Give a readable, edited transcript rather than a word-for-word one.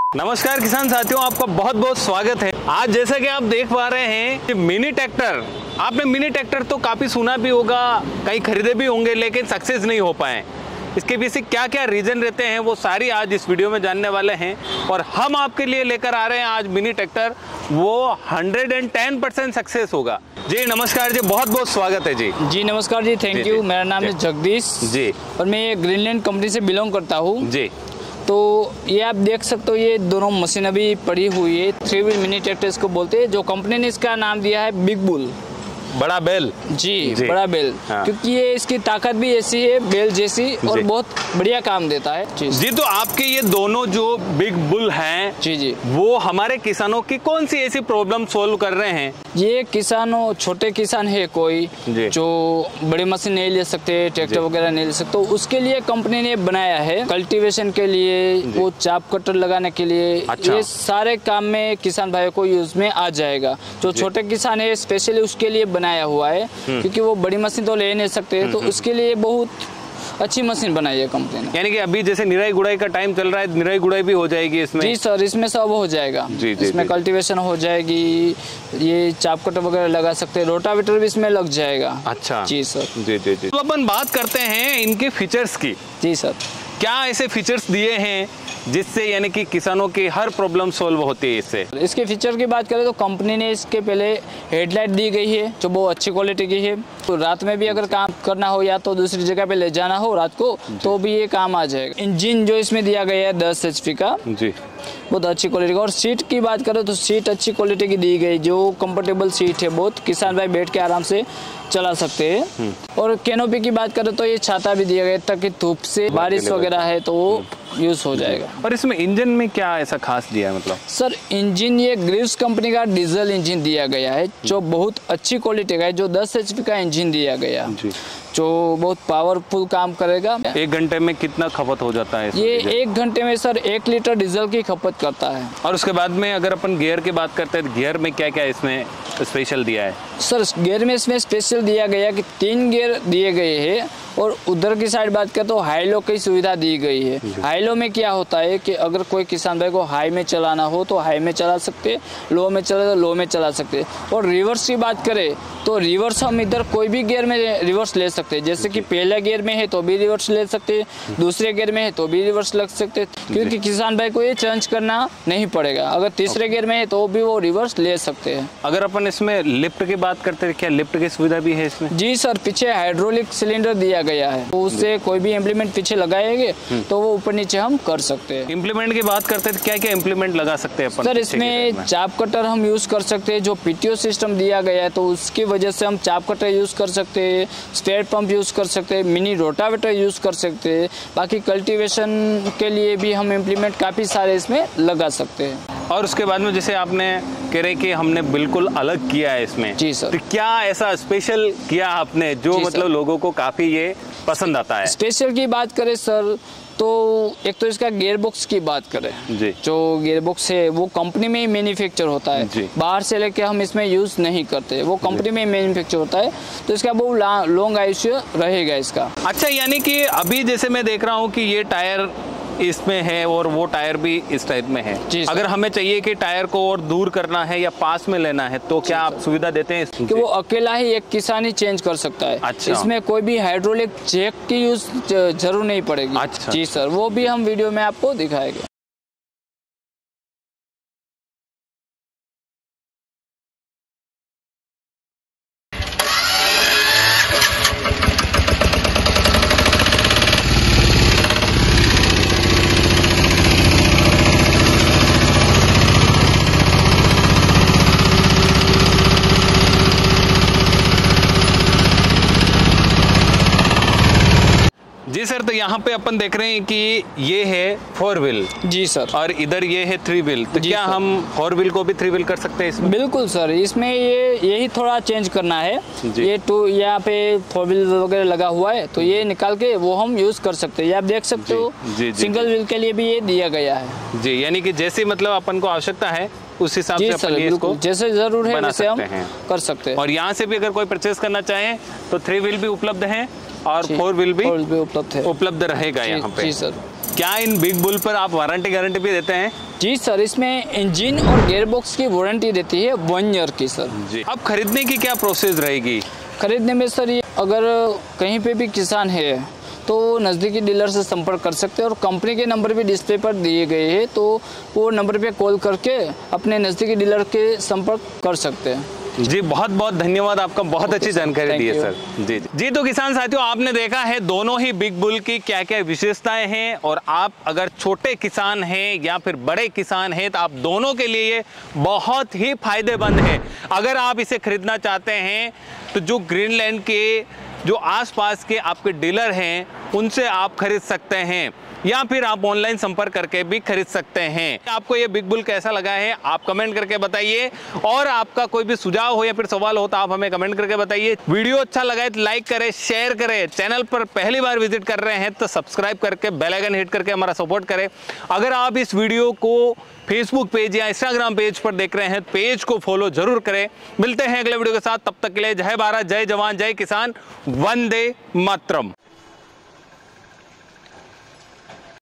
नमस्कार किसान साथियों, आपका बहुत बहुत स्वागत है। आज जैसा कि आप देख पा रहे हैं कि मिनी ट्रैक्टर, आपने मिनी ट्रैक्टर तो काफ़ी सुना भी होगा, कई खरीदे भी होंगे, लेकिन सक्सेस नहीं हो पाए। इसके पीछे क्या क्या रीज़न रहते हैं वो सारी आज इस वीडियो में जानने वाले हैं। और हम आपके लिए लेकर आ रहे हैं आज मिनी ट्रैक्टर, वो 110% सक्सेस होगा। जी नमस्कार जी, बहुत बहुत स्वागत है जी। जी नमस्कार जी, थैंक यू। मेरा नाम है जगदीश जी और मैं ग्रीनलैंड कंपनी से बिलोंग करता हूँ जी। तो ये आप देख सकते हो, ये दोनों मशीन अभी पड़ी हुई है, 3 व्हील मिनी ट्रैक्टर इसको बोलते हैं, जो कंपनी ने इसका नाम दिया है बिग बुल, बड़ा बैल जी, बड़ा बैल। हाँ। क्योंकि ये इसकी ताकत भी ऐसी है बैल जैसी और बहुत बढ़िया काम देता है जी। तो आपके ये दोनों जो बिग बुल हैं जी, वो हमारे किसानों की कौन सी ऐसी प्रॉब्लम सोल्व कर रहे हैं? ये किसानों, छोटे किसान है कोई जो बड़ी मशीन नहीं ले सकते, ट्रैक्टर वगैरह नहीं ले सकते, तो उसके लिए कंपनी ने बनाया है कल्टीवेशन के लिए, वो चाप कटर लगाने के लिए। अच्छा। ये सारे काम में किसान भाई को यूज में आ जाएगा। जो छोटे किसान है स्पेशली उसके लिए बनाया हुआ है, क्योंकि वो बड़ी मशीन तो ले नहीं सकते, तो उसके लिए बहुत अच्छी मशीन बनाई है कंपनी ने। यानी कि अभी जैसे निराई गुड़ाई का टाइम चल रहा है, निराई गुड़ाई भी हो जाएगी इसमें? जी सर, इसमें सब हो जाएगा जी, इसमें कल्टीवेशन हो जाएगी, ये चाप कटर वगैरह लगा सकते हैं, रोटावेटर भी इसमें लग जाएगा। अच्छा जी सर। जी जी जी। तो अपन बात करते हैं इनके फीचर्स की। जी सर, क्या ऐसे फीचर्स दिए हैं जिससे यानी कि किसानों की हर प्रॉब्लम सॉल्व होती है इससे? इसके फीचर की बात करें तो कंपनी ने इसके पहले हेडलाइट दी गई है जो बहुत अच्छी क्वालिटी की है, तो रात में भी अगर काम करना हो या तो दूसरी जगह पे ले जाना हो रात को तो भी ये काम आ जाएगा। इंजन जो इसमें दिया गया है 10 HP का जी, बहुत अच्छी क्वालिटी का। और सीट की बात करें तो सीट अच्छी क्वालिटी की दी गई, जो कंफर्टेबल सीट है, बहुत किसान भाई बैठ के आराम से चला सकते हैं। और कैनोपी की बात करें तो ये छाता भी दिया गया ताकि धूप से बारिश वगैरह है तो वो यूज हो जाएगा। और इसमें इंजन में क्या ऐसा खास दिया है? मतलब सर इंजन ये ग्रीव्स कंपनी का डीजल इंजन दिया गया है, जो बहुत अच्छी क्वालिटी का है, जो 10 HP का इंजन दिया गया है, जो बहुत पावरफुल काम करेगा। 1 घंटे में कितना खपत हो जाता है? ये 1 घंटे में सर 1 लीटर डीजल की खपत करता है। और उसके बाद में अगर अपन गियर की बात करते हैं, गियर में क्या क्या इसमें स्पेशल दिया है? सर गियर में इसमें स्पेशल दिया गया कि 3 गियर दिए गए हैं, और उधर की साइड बात करें तो हाई लो की सुविधा दी गई है। हाई लो में क्या होता है कि अगर कोई किसान भाई को हाई में चलाना हो तो हाई में चला सकते, लो में चला तो लो में चला सकते। और रिवर्स की बात करें तो रिवर्स हम इधर कोई भी गियर में रिवर्स ले सकते हैं, जैसे कि पहले गियर में है तो भी रिवर्स ले सकते, दूसरे गियर में है तो भी रिवर्स लग सकते, क्योंकि किसान भाई को ये चेंज करना नहीं पड़ेगा। अगर तीसरे गियर में है तो भी वो रिवर्स ले सकते हैं। अगर अपन इसमें लिफ्ट की बात करते हैं, क्या लिफ्ट की सुविधा भी है इसमें? जी सर, पीछे हाइड्रोलिक सिलेंडर दिया गया है, तो उससे कोई भी इम्प्लीमेंट पीछे लगाएंगे तो वो ऊपर नीचे हम कर सकते हैं। इम्प्लीमेंट की बात करते हैं, क्या क्या इम्प्लीमेंट लगा सकते हैं अपन? सर इसमें चाप कटर हम यूज कर सकते हैं, जो PTO सिस्टम दिया गया है तो उसकी वजह से हम चाप कटर यूज कर सकते हैं, स्पेयर पंप यूज कर सकते हैं, मिनी रोटावेटर यूज कर सकते हैं। बाकी कल्टीवेशन के लिए भी हम इम्प्लीमेंट काफी सारे इसमें लगा सकते हैं। और उसके बाद में जैसे आपने कह रहे कि हमने बिल्कुल अलग किया है इसमें, जी सर, तो क्या ऐसा स्पेशल किया आपने जो मतलब लोगों को काफी ये पसंद आता है? स्पेशल की बात करें सर तो एक तो इसका गियर बॉक्स की बात करें जी, जो गियर बॉक्स है वो कंपनी में ही मैन्युफैक्चर होता है, बाहर से लेके हम इसमें यूज नहीं करते, वो कंपनी में मैन्युफैक्चर होता है, तो इसका बहुत लॉन्ग आयुष्य रहेगा इसका। अच्छा, यानी कि अभी जैसे मैं देख रहा हूँ कि ये टायर इसमें है और वो टायर भी इस टाइप में है। अगर हमें चाहिए कि टायर को और दूर करना है या पास में लेना है तो क्या आप सुविधा देते हैं? कि वो अकेला ही एक किसान ही चेंज कर सकता है। अच्छा। इसमें कोई भी हाइड्रोलिक जैक की यूज जरूर नहीं पड़ेगी। अच्छा। जी सर, वो भी हम वीडियो में आपको दिखाएंगे। जी सर, तो यहाँ पे अपन देख रहे हैं कि ये है 4 व्हील। जी सर। और इधर ये है 3 व्हील, तो क्या हम 4 व्हील को भी 3 व्हील कर सकते हैं इसमें? बिल्कुल सर, इसमें यही थोड़ा चेंज करना है। ये 2 यहाँ पे 4 व्हील वगैरह लगा हुआ है तो ये निकाल के वो हम यूज कर सकते हैं। ये आप देख सकते हो, सिंगल व्हील के लिए भी ये दिया गया है जी, यानी कि जैसे मतलब अपन को आवश्यकता है उस हिसाब से अपन इसको जैसे जरूर है वैसे हम कर सकते हैं। और यहाँ से भी अगर कोई परचेज करना चाहे तो 3 व्हील भी उपलब्ध है और 4 व्हील भी उपलब्ध रहेगा यहाँ पे। जी सर। क्या इन बिग बुल पर आप वारंटी गारंटी भी देते हैं? जी सर, इसमें इंजन और गियर बॉक्स की वारंटी रहती है 1 ईयर की सर। जी। अब खरीदने की क्या प्रोसेस रहेगी? खरीदने में सर ये अगर कहीं पे भी किसान है तो नज़दीकी डीलर से संपर्क कर सकते हैं और कंपनी के नंबर भी डिस्प्ले पर दिए गए हैं, तो वो नंबर पे कॉल करके अपने नज़दीकी डीलर के संपर्क कर सकते हैं। जी बहुत बहुत धन्यवाद आपका, बहुत अच्छी जानकारी दी है सर। जी जी। तो किसान साथियों, आपने देखा है दोनों ही बिग बुल की क्या क्या विशेषताएं हैं, और आप अगर छोटे किसान हैं या फिर बड़े किसान हैं तो आप दोनों के लिए ये बहुत ही फायदेमंद है। अगर आप इसे खरीदना चाहते हैं तो जो ग्रीनलैंड के जो आसपास के आपके डीलर हैं उनसे आप खरीद सकते हैं, या फिर आप ऑनलाइन संपर्क करके भी खरीद सकते हैं। आपको ये बिग बुल कैसा लगा है आप कमेंट करके बताइए, और आपका कोई भी सुझाव हो या फिर सवाल हो तो आप हमें कमेंट करके बताइए। वीडियो अच्छा लगा है तो लाइक करें, शेयर करें। चैनल पर पहली बार विजिट कर रहे हैं तो सब्सक्राइब करके बेल आइकन हिट करके हमारा सपोर्ट करें। अगर आप इस वीडियो को फेसबुक पेज या इंस्टाग्राम पेज पर देख रहे हैं, पेज को फॉलो जरूर करें। मिलते हैं अगले वीडियो के साथ, तब तक के लिए जय भारत, जय जवान, जय किसान, वंदे मातरम।